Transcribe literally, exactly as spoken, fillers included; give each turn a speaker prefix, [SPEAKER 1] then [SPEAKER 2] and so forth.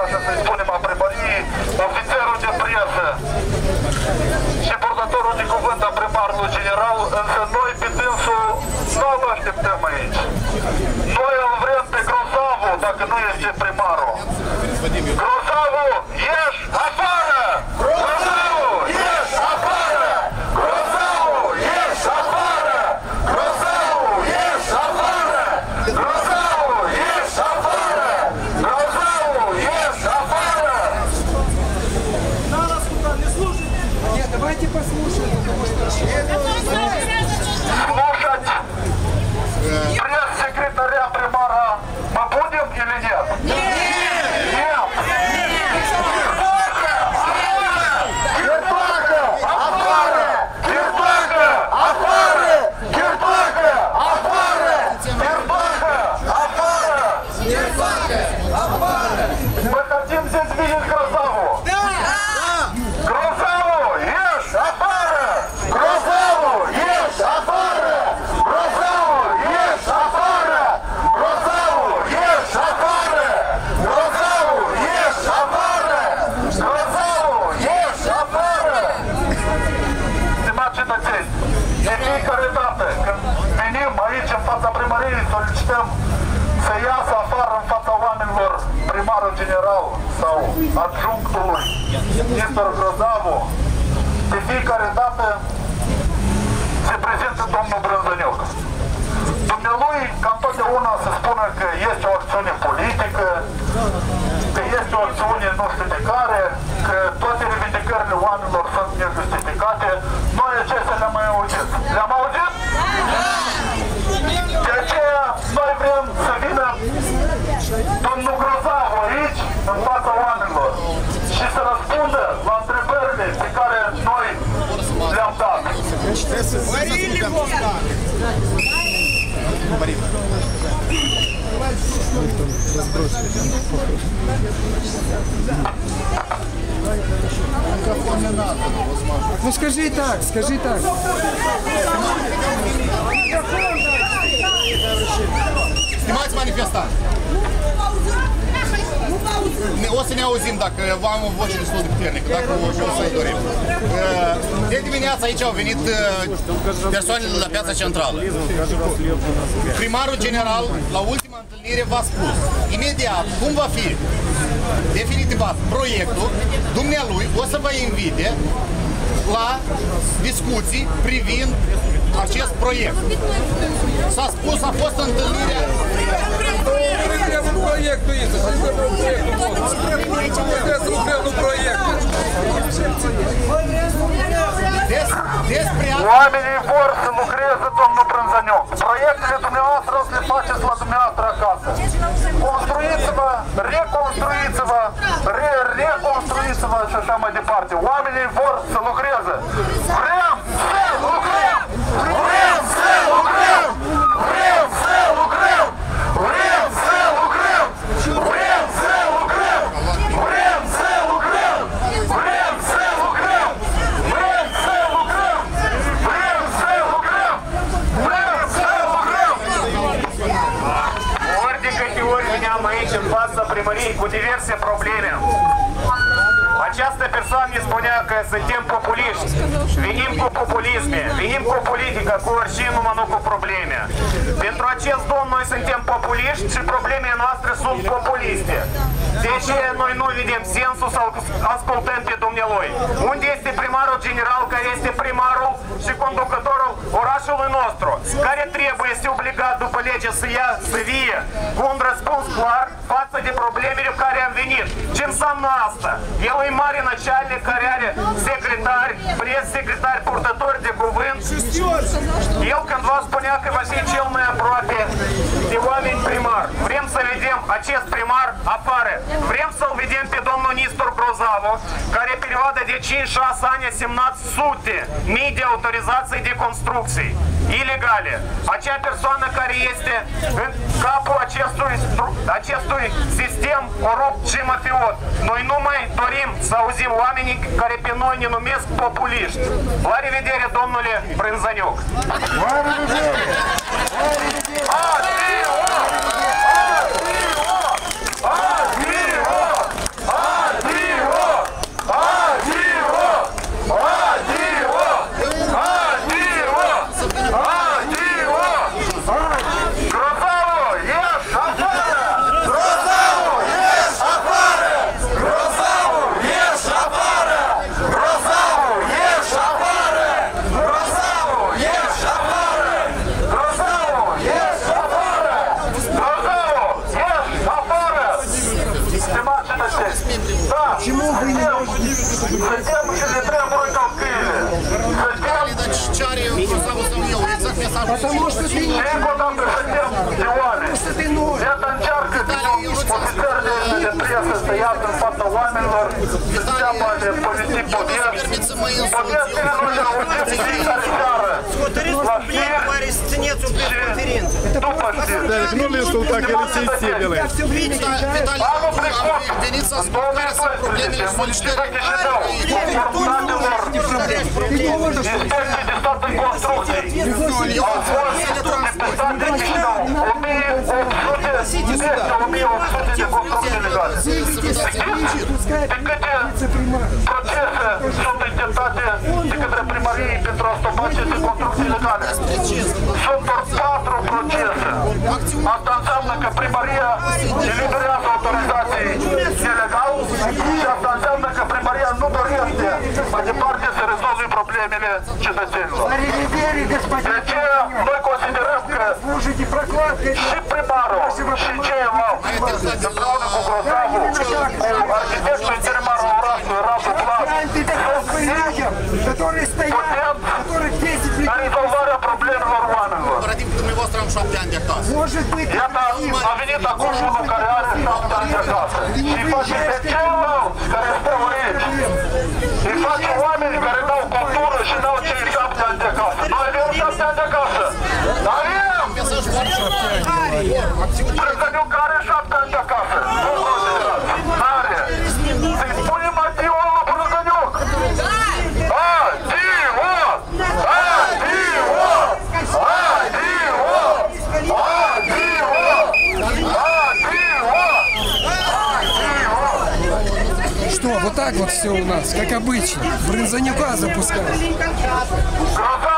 [SPEAKER 1] așa să-i spunem, a primăriei, ofițerul de presă și purtătorul de cuvânt a primarului general, însă noi pe dânsul nu îl așteptăm aici. Noi îl vrem pe Grozavu, dacă nu este primarul. Grozavu, ieși afară! Grozavu, ieși afară! Grozavu, ieși afară! Grozavu, ieși afară! Grozavu, ieși afară! Grozavu, ieși afară!
[SPEAKER 2] Надо сказать, не слушайте! Нет, давайте послушаем, потому что...
[SPEAKER 1] Слушать пресс-секретаря примара мы будем или нет? Нет! Нет! Кирпака! Афара! Кирпака! Афара! Кирпака! Афара! Кирпака! Афара!
[SPEAKER 2] Кирпака! Афара!
[SPEAKER 1] Мы хотим здесь видеть Грозаву!
[SPEAKER 2] Да!
[SPEAKER 1] Грозаву! Ешь! Афара! Грозаву! Ешь! Афара! Грозаву! Ешь! Афара! Грозаву! Ешь! Афара! Грозаву! Ешь! Афара! Грозаву! Ешь! Афara! Stimați cetățeni, de fiecare dată când venim aici în fața primăriei, solicităm să iasă afară în fața oamenilor primarul general sau adjunctul Nestor Grozavu, de fiecare dată se prezintă domnul Brânzănioc. Dumnealui, ca întotdeauna, se spune că este o acțiune politică, că este o acțiune nu știu de care, că toate revindicările oamenilor sunt nejustificate. Noi acestea le-am mai auzit. Le-am auzit? De aceea, noi vrem să vină domnul Grozavu aici, în fața oamenilor, și să răspundă la întrebările pe care noi le-am dat.
[SPEAKER 2] Ну скажи так, скажи так.
[SPEAKER 3] Stimați manifestanți, o să ne auzim dacă am o voce destul de puternică, dacă o, o să-i dorim. De dimineață aici au venit persoanele de la Piața Centrală. Primarul general, la ultima întâlnire, v-a spus imediat cum va fi definitivat proiectul, dumnealui o să vă invite la discuții privind acest proiect. S-a spus, a fost întâlnirea...
[SPEAKER 4] Проекту есть, проекту проекту.
[SPEAKER 3] Despre
[SPEAKER 1] Oamenii vor să lucreze, domnul Brânzănioc. Proiectele dumneavoastră o să le faceți la dumneavoastră acasă. Construiți-vă, reconstruiți-vă, re-reconstruiți-vă și așa mai departe. Oamenii vor să lucreze. Vrem să lucrăm! Vrem să lucrăm! Vrem să lucrăm! Vrem să lucrăm! Vrem să lucrăm! Vrem să lucrăm! Vrem să lucrăm! Vrem să lucrăm! Vrem să lucrăm! Vrem să lucrăm! Ori de câte ori veneam aici în fața primăriei cu diverse probleme, această persoană ne spunea că suntem populiști, venim cu populisme, venim cu politică, cu orice, numai nu cu probleme. Pentru acest domn noi suntem populiști și problemele noastre sunt populiste. De aceea noi nu vedem sensul să ascultăm pe dumnealui. Unde este primarul general, care este primarul și conducătorul orașului nostru, care trebuie să obligat după lege să ia, să vie cu un răspuns clar față de problemele cu care am venit. Ce înseamnă asta? El e mare начальник, care are secretari, pres-secretari, purtători de cuvânt. El cândva spunea că va fi cel mai aproape de oameni primar. Vrem să vedem acest primar afară. Vrem să-l vedem pe domnul Nestor Grozavu, care în perioada de cinci șase ani a semnat sute mii de autorizații de construcții ilegale. Acea persoană care este în capul acestui, acestui sistem corupt și mafiot. Noi nu mai dorim să auzim oamenii care pe noi ne numesc populiști. La revedere, domnule Brânzănioc! La revedere! La revedere! Adio! Adio! Adio! Да, почему вы не можете? Затем еще не требуют в Киеве. Затем...
[SPEAKER 2] Потому что ты не...
[SPEAKER 1] Просто ты ноль. Это чарка, официальные прессы стоят под парламентом, сяпали повести побед.
[SPEAKER 5] Да, кроме что так и лицей делает.
[SPEAKER 3] Veniți să spun care sunt problemele solicitării.
[SPEAKER 1] de către primărie pentru a stopa aceste construcții legale. Sunt doar patru procese. Asta înseamnă că primăria eliberează autorizații ilegal și asta înseamnă că primăria nu dorește mai departe să rezolve problemele cetățenilor. De aceea noi considerăm că și primarul și ceilalți împreună cu Grozavul, cu arhitectul interimarul orașului Radu Vlad, putem rezolvarea problemelor oamenilor.
[SPEAKER 3] Dumneavoastră am șapte ani de acasă.
[SPEAKER 1] Iată, a venit acum unul care are șapte ani de acasă. Și face pe ceilalți care stau aici. Îi face oameni care dau cultură și n-au cei șapte ani de acasă. Noi avem șapte ani de acasă. Avem! Prezăniuc are șapte ani de acasă. Nu considerați. N-are. Să-i spunem adio la Prezăniuc. Adio! Adio!
[SPEAKER 2] Что, вот так вот все у нас, как обычно. Брынзанюка запускают.